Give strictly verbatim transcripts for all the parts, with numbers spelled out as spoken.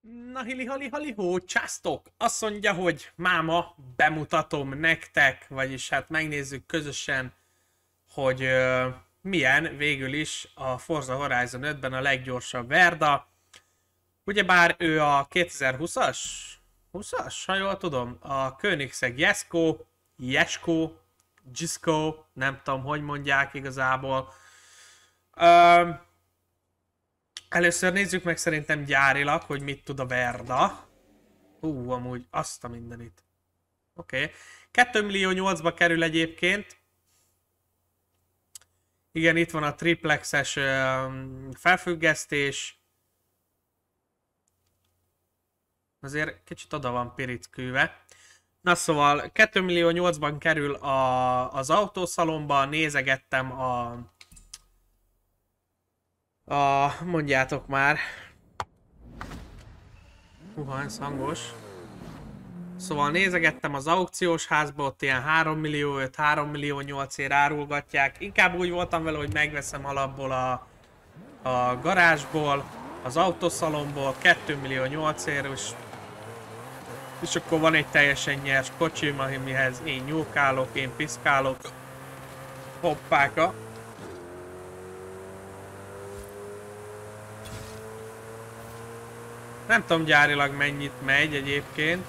Na hili hali hali hó, császtok! Azt mondja, hogy máma bemutatom nektek, vagyis hát megnézzük közösen, hogy uh, milyen végül is a Forza Horizon ötben a leggyorsabb Verda. Ugyebár ő a kétezer-húszas, húszas, ha jól tudom, a Koenigsegg Jesko, Jesko, Gisco, nem tudom, hogy mondják igazából. Uh, Először nézzük meg szerintem gyárilag, hogy mit tud a Verda. Hú, amúgy azt a mindenit. Oké. Okay. két millió nyolcba kerül egyébként. Igen, itt van a triplexes uh, felfüggesztés. Azért kicsit oda van pirickülve. Na szóval két millió nyolcban kerül a, az autószalomba, nézegettem a... A, mondjátok már. Húha, ez hangos. Szóval nézegettem az aukciós házba, ott ilyen három millió öt, három millió nyolcért árulgatják. Inkább úgy voltam vele, hogy megveszem alapból a, a garázsból, az autószalomból, két millió nyolcért, és, és akkor van egy teljesen nyers kocsim, amihez én nyúlkálok, én piszkálok. Hoppáka. Nem tudom gyárilag mennyit megy egyébként.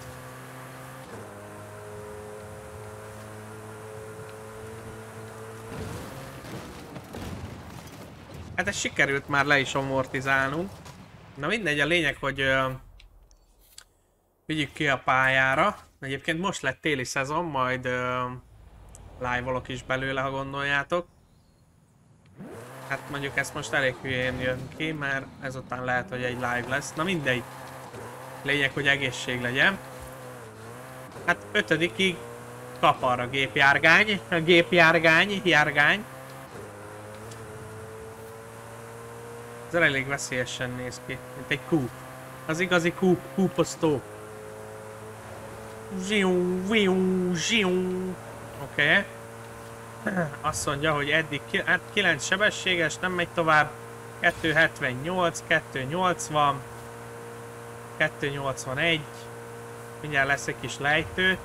Hát ez sikerült már le is amortizálnunk. Na mindegy, a lényeg, hogy uh, vigyük ki a pályára. Egyébként most lett téli szezon, majd uh, live-olok is belőle, ha gondoljátok. Hát mondjuk ezt most elég hülyén jön ki, mert ezután lehet, hogy egy live lesz. Na mindegy. Lényeg, hogy egészség legyen. Hát ötödikig kapar a gépjárgány. A gépjárgány, járgány. Ez elég veszélyesen néz ki, mint egy kúp. Az igazi kúp, kúposztó. Zsium, vium, zsium. Oké. Okay. Azt mondja, hogy eddig hát kilenc sebességes, nem megy tovább. kettő hetvennyolc, kettő nyolcvan, kettő nyolcvanegy. Mindjárt lesz egy kis lejtő.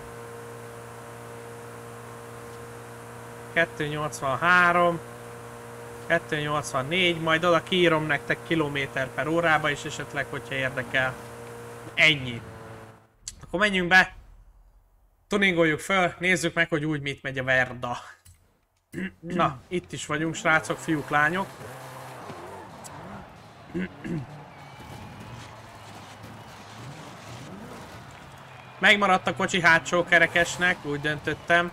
kettő nyolcvanhárom, kettő nyolcvannégy, majd oda kiírom nektek kilométer per órába is esetleg, hogyha érdekel. Ennyi. Akkor menjünk be, tuningoljuk föl, nézzük meg, hogy úgy mit megy a Verda. Na, itt is vagyunk, srácok, fiúk, lányok. Megmaradt a kocsi hátsó kerekesnek, úgy döntöttem.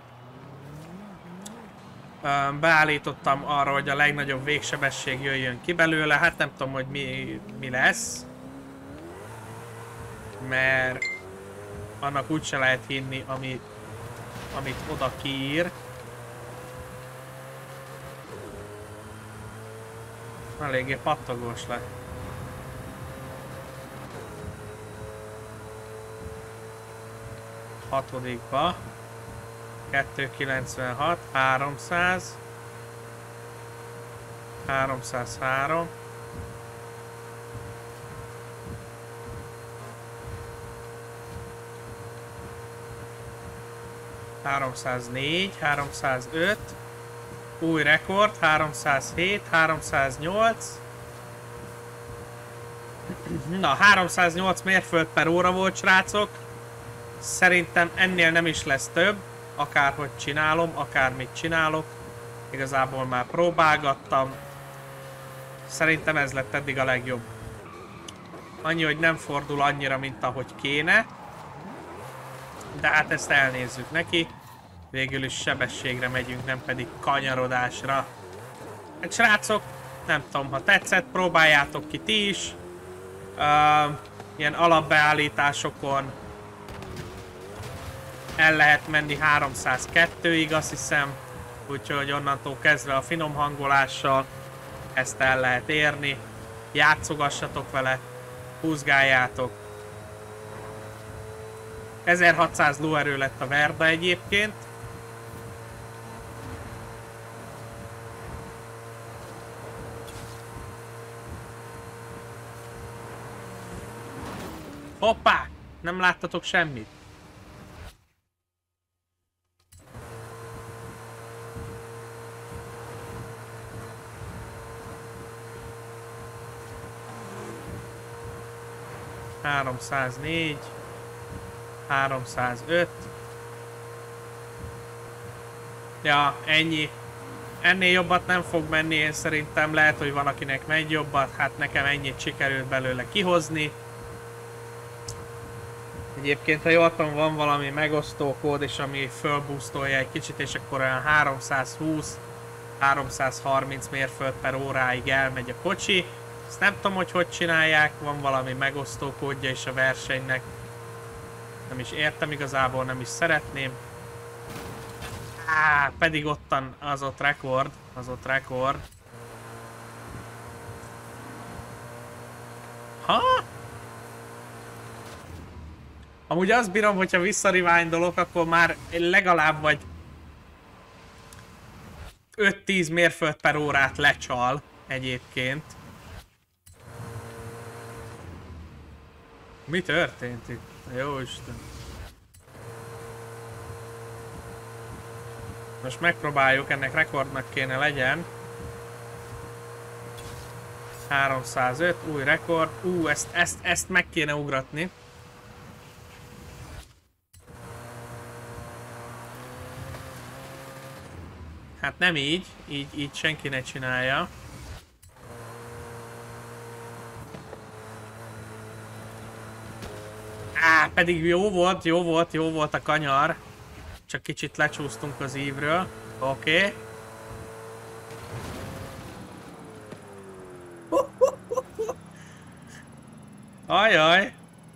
Beállítottam arra, hogy a legnagyobb végsebesség jöjjön ki belőle. Hát nem tudom, hogy mi, mi lesz. Mert annak úgyse lehet hinni, amit, amit oda kiír. Eléggé pattogós lett. Hatodikba. kettőszázkilencvenhat, háromszáz. háromszázhárom. háromszáznégy, háromszázöt. Új rekord, háromszázhét, háromszáznyolc. Na, háromszáznyolc mérföld per óra volt, srácok. Szerintem ennél nem is lesz több. Akárhogy csinálom, akármit csinálok. Igazából már próbálgattam. Szerintem ez lett eddig a legjobb. Annyi, hogy nem fordul annyira, mint ahogy kéne. De hát ezt elnézzük neki. Végül is sebességre megyünk, nem pedig kanyarodásra. Hát srácok, nem tudom, ha tetszett, próbáljátok ki ti is. Uh, ilyen alapbeállításokon el lehet menni háromszázkettőig, azt hiszem. Úgyhogy onnantól kezdve a finom hangolással ezt el lehet érni. Játszogassatok vele, húzgáljátok. ezerhatszáz lóerő lett a Verda egyébként. Hoppá! Nem láttatok semmit? háromszáznégy, háromszázöt. Ja, ennyi. Ennél jobbat nem fog menni, én szerintem lehet, hogy van akinek megy jobbat, hát nekem ennyit sikerült belőle kihozni. Egyébként, ha jól tudom, van valami megosztó kód, és ami fölboostolja egy kicsit, és akkor olyan háromszázhúsz háromszázharminc mérföld per óráig elmegy a kocsi. Ezt nem tudom, hogy hogy csinálják, van valami megosztó kódja is a versenynek. Nem is értem igazából, nem is szeretném. Á, pedig ottan az ott rekord, az ott rekord. Ha? Amúgy azt bírom, hogyha visszarewindolok, akkor már legalább vagy öt-tíz mérföld per órát lecsal egyébként. Mi történt itt? Jóisten. Most megpróbáljuk, ennek rekordnak kéne legyen. háromszázöt, új rekord. Ú, ezt, ezt, ezt meg kéne ugratni. Hát nem így, így, így senki ne csinálja. Á, pedig jó volt, jó volt, jó volt a kanyar. Csak kicsit lecsúsztunk az ívről. Oké. Okay. Ajaj.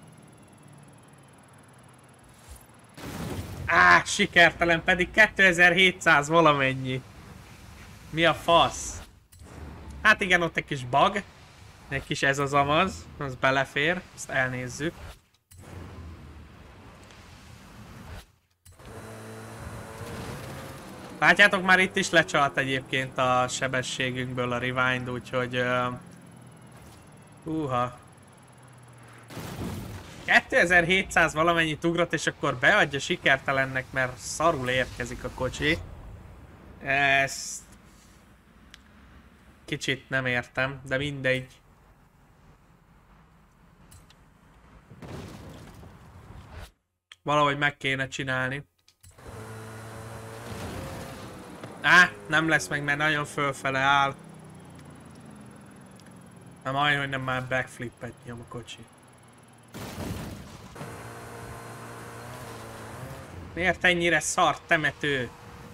Á, sikertelen, pedig kétezer-hétszáz valamennyi. Mi a fasz? Hát igen, ott egy kis bug. Egy kis ez az amaz. Az belefér. Ezt elnézzük. Látjátok, már itt is lecsalt egyébként a sebességünkből a rewind, úgyhogy... Uh, húha. kétezer-hétszáz valamennyit ugrott, és akkor beadja sikertelennek, mert szarul érkezik a kocsi. Ezt... kicsit nem értem, de mindegy. Valahogy meg kéne csinálni. Á, nem lesz meg, mert nagyon fölfele áll. Nem majd, hogy nem már backflippet nyom a kocsi. Miért ennyire szart temető?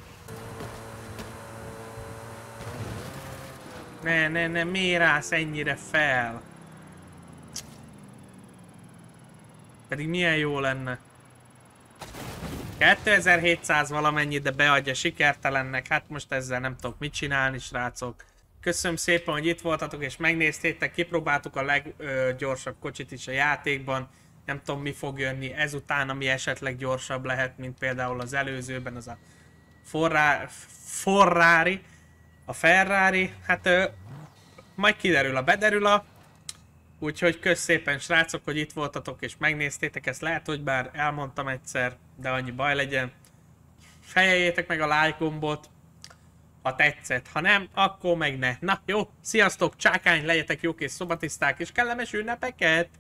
Ne, ne, ne, miért állsz ennyire fel? Pedig milyen jó lenne. kétezer-hétszáz valamennyi, de beadja sikertelennek. Hát most ezzel nem tudok mit csinálni, srácok. Köszönöm szépen, hogy itt voltatok és megnéztétek. Kipróbáltuk a leggyorsabb kocsit is a játékban. Nem tudom, mi fog jönni ezután, ami esetleg gyorsabb lehet, mint például az előzőben, az a Ferrari. A Ferrari. Hát ö, majd kiderül a bederül a. Úgyhogy kösz szépen, srácok, hogy itt voltatok és megnéztétek ezt. Lehet, hogy bár elmondtam egyszer, de annyi baj legyen. Fejeljétek meg a like gombot, ha tetszett. Ha nem, akkor meg ne. Na jó, sziasztok, csákány, legyetek jók és szobatiszták, és kellemes ünnepeket!